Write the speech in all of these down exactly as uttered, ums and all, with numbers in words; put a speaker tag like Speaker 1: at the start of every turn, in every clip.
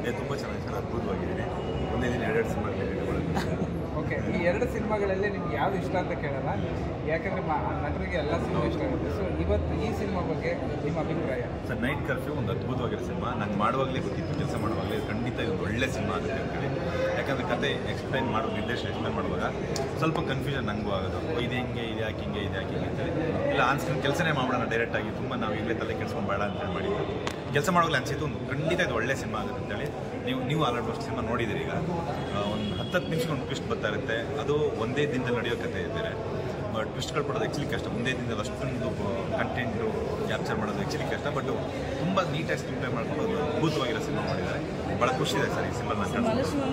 Speaker 1: ತುಂಬ ಚೆನ್ನಾಗಿ ಸರ್, ಅದ್ಭುತವಾಗಿದ್ದೀನಿ. ಒಂದೇ ದಿನ ಎರಡೆರಡು ಸಿನಿಮಾಗಳು.
Speaker 2: ಓಕೆ, ಈ ಎರಡು ಸಿನಿಮಾಗಳಲ್ಲಿ ನಿಮ್ಗೆ ಯಾವ್ದು ಇಷ್ಟ ಅಂತ ಕೇಳಲ್ಲ, ಯಾಕಂದರೆ ನಟರಿಗೆ ಎಲ್ಲ ಸಿನಿಮಾ ಇಷ್ಟ ಆಗುತ್ತೆ. ಸೊ ಇವತ್ತು ಈ ಸಿನಿಮಾ ಬಗ್ಗೆ ನಿಮ್ಮ ಅಭಿಪ್ರಾಯ?
Speaker 1: ಸರ್, ನೈಟ್ ಕರ್ಫ್ಯೂ ಒಂದು ಅದ್ಭುತವಾಗಿರೋ ಸಿನಿಮಾ. ನಂಗೆ ಮಾಡುವಾಗಲೇ ಗೊತ್ತಿತ್ತು, ಕೆಲಸ ಮಾಡುವಾಗಲೇ ಖಂಡಿತ ಇದೊಂದು ಒಳ್ಳೆ ಸಿನಿಮಾ ಆಗುತ್ತೆ ಅಂತೇಳಿ. ಯಾಕಂದರೆ ಕತೆ ಎಕ್ಸ್ಪ್ಲೈನ್ ಮಾಡೋ ನಿರ್ದೇಶನ ಎಕ್ಸ್ಪ್ಲೈನ್ ಮಾಡುವಾಗ ಸ್ವಲ್ಪ ಕನ್ಫ್ಯೂಷನ್ ನನಗೂ ಆಗೋದು, ಇದು ಹೆಂಗೆ ಇದು ಯಾಕೆ ಹಿಂಗೆ ಇದು ಯಾಕೆ ಹಿಂಗೆ ಅಂತೇಳಿ. ಇಲ್ಲ ಆನ್ಸ್ಕ್ರೀನ್ ಕೆಲಸನೇ ಮಾಡೋಣ ಡೈರೆಕ್ಟಾಗಿ, ತುಂಬ ನಾವು ಈಗಲೇ ತಲೆ ಕೆಡ್ಸ್ಕೊಂಡು ಬೇಡ ಅಂತೇಳಿ ಮಾಡಿದ್ದು. ಕೆಲಸ ಮಾಡುವಾಗಲೇ ಅನಿಸಿತ್ತು ಒಂದು ಖಂಡಿತ ಇದು ಒಳ್ಳೆ ಸಿನಿಮಾ ಆಗುತ್ತೆ ಅಂತೇಳಿ. ನೀವು ನೀವು ಆಲ್ಮೋಸ್ಟ್ ಸಿನಿಮಾ ನೋಡಿದ್ದೀರಿ. ಈಗ ಒಂದು ಹತ್ತತ್ತು ನಿಮಿಷಕ್ಕೆ ಒಂದು ಟ್ವಿಸ್ಟ್ ಬರ್ತಾ ಇರುತ್ತೆ. ಅದು ಒಂದೇ ದಿನದಲ್ಲಿ ನಡೆಯೋ ಕತೆ ಇದ್ದಾರೆ. ಟ್ವಿಸ್ಟ್ಗಳು ಕೊಡೋದು ಆ್ಯಕ್ಚುಲಿ ಕಷ್ಟ. ಒಂದೇ ದಿನದಲ್ಲಿ ಅಷ್ಟೊಂದು ಕಂಟೆಂಟು ಕ್ಯಾಪ್ಚರ್ ಮಾಡೋದು ಆ್ಯಕ್ಚುಲಿ ಕಷ್ಟ. ಬಟ್ ತುಂಬ ನೀಟಾಗಿ ಸ್ಕ್ರೀನ್ ಪ್ಲೇ ಮಾಡ್ಕೊಂಡು ಅದ್ಭುತವಾಗಿರೋ ಸಿನಿಮಾ ಮಾಡಿದ್ದಾರೆ. ಭಾಳ ಖುಷಿ ಇದೆ ಸರ್ ಈ ಸಿನಿಮಾ ನಾನು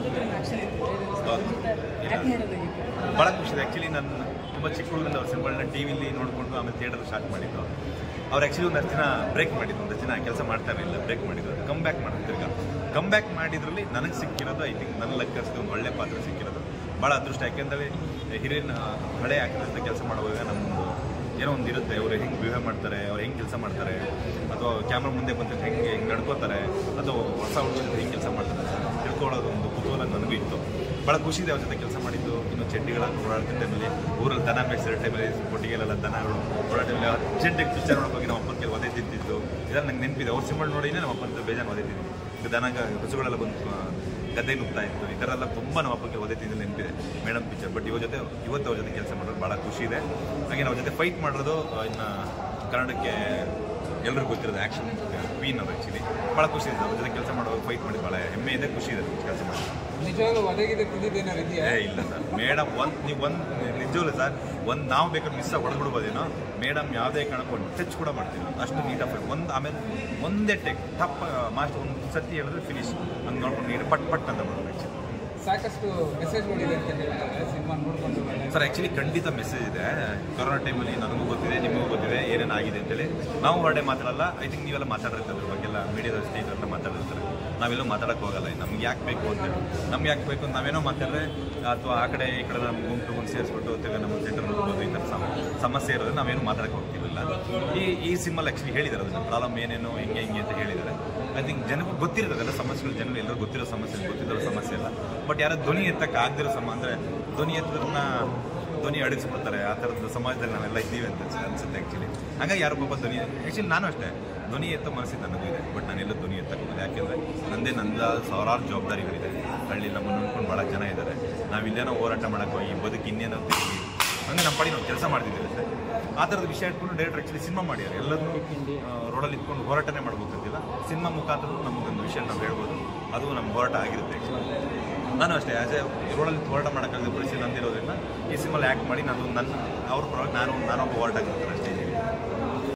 Speaker 1: ಭಾಳ ಖುಷಿ ಇದೆ. ಆ್ಯಕ್ಚುಲಿ ನಾನು ತುಂಬ ಚಿಕ್ಕ ಹುಡುಗರಿಂದ ಅವ್ರ ಸಿನಿಮಾಗಳನ್ನ ಟಿ ವಿಲಿ ನೋಡಿಕೊಂಡು ಆಮೇಲೆ ಥಿಯೇಟರ್ ಸ್ಟಾರ್ಟ್ ಮಾಡಿದ್ದು. ಅವ್ರು ಆ್ಯಕ್ಚುಲಿ ಒಂದಷ್ಟು ದಿನ ಬ್ರೇಕ್ ಮಾಡಿದ್ದು, ಒಂದಷ್ಟು ದಿನ ಕೆಲಸ ಮಾಡ್ತಾ ಇರಲಿಲ್ಲ, ಬ್ರೇಕ್ ಮಾಡಿದ್ದು. ಅದು ಕಮ್ ಬ್ಯಾಕ್ ಮಾಡಿದ್ರು. ಈಗ ಕಮ್ ಬ್ಯಾಕ್ ಮಾಡಿದ್ರಲ್ಲಿ ನನಗೆ ಸಿಕ್ಕಿರೋದು ಐ ಥಿಂಕ್ ನನ್ನ ಲೆಕ್ಕಕ್ಕೆ ಒಂದು ಒಳ್ಳೆ ಪಾತ್ರ ಸಿಕ್ಕಿರೋದು ಭಾಳ ಅದೃಷ್ಟ. ಯಾಕೆಂದರೆ ಹಿರಿಯನ ಹಳೆ ಆ್ಯಕ್ಟರ್ಸ್ ಕೆಲಸ ಮಾಡುವಾಗ ನಮ್ಮದು ಏನೋ ಒಂದು ಇರುತ್ತೆ, ಅವರು ಹೆಂಗೆ ಬಿಹೇವ್ ಮಾಡ್ತಾರೆ, ಅವ್ರು ಹೆಂಗೆ ಕೆಲಸ ಮಾಡ್ತಾರೆ, ಅಥವಾ ಕ್ಯಾಮ್ರಾ ಮುಂದೆ ಬಂದರೆ ಹೆಂಗೆ ಹೆಂಗೆ ನಡ್ಕೋತಾರೆ, ಅಥವಾ ಹೊಸ ಹುಡುಗರು ಹೆಂಗೆ ಕೆಲಸ ಮಾಡ್ತಾರೆ ತಿಳ್ಕೊಳ್ಳೋದು ಒಂದು ಕುತೂಹಲ ನನಗೂ ಇತ್ತು. ಭಾಳ ಖುಷಿ ಇದೆ ಅವ್ರ ಜೊತೆ ಕೆಲಸ ಮಾಡಿದ್ದು. ಇನ್ನು ಚಡ್ಡಿಗಳನ್ನು ಓಡಾಡ್ತಿದ್ದ ಟೈಮಲ್ಲಿ ಊರಲ್ಲಿ ದನ ಬೇಯಿಸಿರೋ ಟೈಮಲ್ಲಿ ಕೊಟ್ಟಿಗೆಲ್ಲ ದನಗಳು ಓಡಾಡ ಟೈಮಲ್ಲಿ ಅರ್ಜೆಂಟಾಗಿ ಪಿಕ್ಚರ್ ನೋಡೋಕೆ ನಮ್ಮ ಅಪ್ಪನ ಕೆಲವು ಒದೆ ತಿಂತಿದ್ದು ಇದೆಲ್ಲ ನಂಗೆ ನೆನಪಿದೆ. ಅವ್ರ ಸಿನಿಮಾ ನೋಡಿನೇ ನಮ್ಮ ಅಪ್ಪನ ಬೇಜಾನು ಒದೆ ತಿಂದಿದ್ದು. ಈಗ ದನ ಹಸುಗಳೆಲ್ಲ ಬಂದು ಗದ್ದೆ ನುಗ್ತಾ ಇತ್ತು. ಈ ಥರ ಎಲ್ಲ ತುಂಬ ನಮ್ಮ ಅಪ್ಪಗೆ ಒದೆ ತಿಂದಿದ್ದು ನೆನಪಿದೆ ಮೇಡಮ್ ಪಿಕ್ಚರ್. ಬಟ್ ಇವ್ರ ಜೊತೆ ಇವತ್ತು ಅವ್ರ ಜೊತೆ ಕೆಲಸ ಮಾಡೋದು ಭಾಳ ಖುಷಿ ಇದೆ. ಹಾಗೆ ಅವ್ರ ಜೊತೆ ಫೈಟ್ ಮಾಡೋದು ಇನ್ನು ಕನ್ನಡಕ್ಕೆ ಎಲ್ಲರಿಗೂ ಗೊತ್ತಿರೋದು ಆ್ಯಕ್ಷನ್ ಕ್ವೀನ್ ಅದು. ಆ್ಯಕ್ಚುಲಿ ಭಾಳ ಖುಷಿ ಇದೆ ಅವ್ರ ಜೊತೆ ಕೆಲಸ ಮಾಡುವಾಗ, ಫೈಟ್ ಮಾಡಿ ಭಾಳ ಹೆಮ್ಮೆ ಇದೆ, ಖುಷಿ ಇದೆ ಕೆಲಸ ಮಾಡಿ.
Speaker 2: ನಿಜವಾಗ್ಲೂ ಒದಗಿದೆ ತಿಂದಿದ್ದೇನಾರು ಇದೆಯಾ?
Speaker 1: ಇಲ್ಲ ಸರ್, ಮೇಡಮ್ ಒಂದು ನೀವು ಒಂದು ನಿಜವಲ್ಲ ಸರ್, ಒಂದು ನಾವು ಬೇಕಾದ್ರೆ ಮಿಸ್ ಆಗಿ ಹೊಡೆದ್ಬಿಡ್ಬೋದೇನೋ. ಮೇಡಮ್ ಯಾವುದೇ ಕಾರಣಕ್ಕೂ ಒಂದು ಟಚ್ ಕೂಡ ಮಾಡ್ತೀವಿ ಅಷ್ಟು ನೀಟಾಗಿ. ಒಂದು ಆಮೇಲೆ ಒಂದೇ ಟೆಕ್ ಟಪ್ ಮಾಸ್ಟರ್ ಒಂದು ಸತಿ ಹೇಳಿದ್ರೆ ಫಿನಿಶ್ ಹಂಗೆ ನೋಡ್ಕೊಂಡು ನೀರು ಪಟ್ ಪಟ್ ಅಂತ ಮಾಡೋದು. ಆ್ಯಕ್ಚುಲಿ
Speaker 2: ಸಾಕಷ್ಟು ಮೆಸೇಜ್ಗಳಿದೆ ಅಂತ ಹೇಳ್ತಾರೆ ಸಿನಿಮಾ ನೋಡ್ಕೊಂಡು
Speaker 1: ಸರ್. ಆ್ಯಕ್ಚುಲಿ ಖಂಡಿತ ಮೆಸೇಜ್ ಇದೆ. ಕೊರೋನಾ ಟೈಮಲ್ಲಿ ನನಗೂ ಗೊತ್ತಿದೆ, ನಿಮಗೂ ಗೊತ್ತಿದೆ ಏನೇನು ಆಗಿದೆ ಅಂತೇಳಿ. ನಾವು ಹೊರಡೆ ಮಾತಾಡಲ್ಲ. ಐ ಥಿಂಕ್ ನೀವೆಲ್ಲ ಮಾತಾಡಿರ್ತಾರೆ ಅದ್ರ ಬಗ್ಗೆಲ್ಲ, ಮೀಡಿಯಾದ ಸ್ಟೇಜ್ ಮಾತಾಡಿರ್ತಾರೆ. ನಾವೆಲ್ಲೂ ಮಾತಾಡೋಕ್ಕೆ ಹೋಗಲ್ಲ. ನಮ್ಗೆ ಯಾಕೆ ಬೇಕು ಅಂತೇಳಿ, ನಮ್ಗೆ ಯಾಕೆ ಬೇಕು ಅಂತ ನಾವೇನೋ ಮಾತಾಡಿದ್ರೆ ಅಥವಾ ಆ ಕಡೆ ಈ ಕಡೆ ನಮ್ಮ ಗುಂಪು ಗುಂಪು ಸೇರಿಸ್ಬಿಟ್ಟು ತಿರ್ಗಿ ನಮ್ಮ ಸೆಂಟರ್ ನೋಡ್ಬೋದು ಈ ಥರ ಸಮಸ್ಯೆ ಇರೋದ್ರೆ ನಾವೇನು ಮಾತಾಡೋಕ್ಕೆ ಹೋಗ್ತಿರಲಿಲ್ಲ. ಈ ಈ ಸಿನಿಮಲ್ಲಿ ಆ್ಯಕ್ಚುಲಿ ಹೇಳಿದ್ದಾರೆ ಅದನ್ನು ಪ್ರಾಬ್ಲಮ್ ಏನೇನು ಹೆಂಗೆ ಹೆಂಗೆ ಅಂತ ಹೇಳಿದ್ದಾರೆ. ಐ ಥಿಂಕ್ ಜನಕ್ಕೆ ಗೊತ್ತಿರೋದಲ್ಲ ಸಮಸ್ಯೆಗಳು, ಜನರು ಎಲ್ಲರೂ ಗೊತ್ತಿರೋ ಸಮಸ್ಯೆ, ಗೊತ್ತಿರೋ ಸಮಸ್ಯೆ ಇಲ್ಲ. ಬಟ್ ಯಾರೋ ಧ್ವನಿ ಎತ್ತಕ್ಕೆ ಆಗದಿರೋ ಸಮ ಅಂದರೆ ಧ್ವನಿ ಎತ್ತೋದನ್ನ ಧ್ವನಿ ಅಡಿಸ್ಬಿಡ್ತಾರೆ. ಆ ಥರದ ಸಮಾಜದಲ್ಲಿ ನಾವೆಲ್ಲ ಇದ್ದೀವಿ ಅಂತ ಅನ್ಸುತ್ತೆ ಆ್ಯಕ್ಚುಲಿ. ಹಾಗಾಗಿ ಯಾರು ಪಾಪ ಧ್ವನಿ ಆ್ಯಕ್ಚುಲಿ ನಾನು ಅಷ್ಟೇ ಧ್ವನಿ ಎತ್ತೋ ಮನಸ್ಸಿಗೆ ನನಗೂ ಇದೆ. ಬಟ್ ನಾನೆಲ್ಲೂ ಧ್ವನಿ ಎತ್ತಕ್ಕೋದು ಯಾಕೆಂದರೆ ನಂದೇ ನಂದ ಸಾವಿರಾರು ಜವಾಬ್ದಾರಿಗಳಿದೆ. ಹಳ್ಳಿ ನಮ್ಮನ್ನು ನೋಡ್ಕೊಂಡು ಭಾಳ ಜನ ಇದ್ದಾರೆ. ನಾವು ಇಲ್ಲೇನೋ ಹೋರಾಟ ಮಾಡೋಕ್ಕೋ ಈ ಬದುಕು ಇನ್ನೇನೋ ತಿರುಗಿ ಹಂಗೆ ನಮ್ಮ ಪಡಿ ನಾವು ಕೆಲಸ ಮಾಡ್ತಿದ್ದೀವಿ ಸರ್. ಆ ಥರದ ವಿಷಯ ಇಟ್ಕೊಂಡು ಡೈರೆಕ್ಟರ್ ಆ್ಯಕ್ಚುಲಿ ಸಿನಿಮಾ ಮಾಡ್ಯಾರ. ಎಲ್ಲರೂ ರೋಡಲ್ಲಿ ಇಟ್ಕೊಂಡು ಹೋರಾಟನೇ ಮಾಡ್ಬೇಕಂತಿಲ್ಲ. ಸಿನಿಮಾ ಮುಖಾಂತರ ನಮಗೊಂದು ವಿಷಯ ನಾವು ಹೇಳ್ಬೋದು, ಅದು ನಮ್ಮ ಹೋರಾಟ ಆಗಿರುತ್ತೆ ಆ್ಯಕ್ಚುಲಿ. ನಾನು ಅಷ್ಟೇ ಆ್ಯಸ್ ಎ ರೋಡಲ್ಲಿ ಹೋರಾಟ ಮಾಡೋಕ್ಕಾಗದ ಪರಿಸ್ಥಿತಿ ನಂದಿರೋದ್ರಿಂದ ಈ ಸಿನಿಮಾಲ್ಲಿ ಆ್ಯಕ್ಟ್ ಮಾಡಿ ನಾನು ನನ್ನ ಅವ್ರ ಪರವಾಗಿ ನಾನು ನಾನೊಬ್ಬ ಹೋರಾಟ ಆಗಿರ್ತಾರೆ ಅಷ್ಟೇ.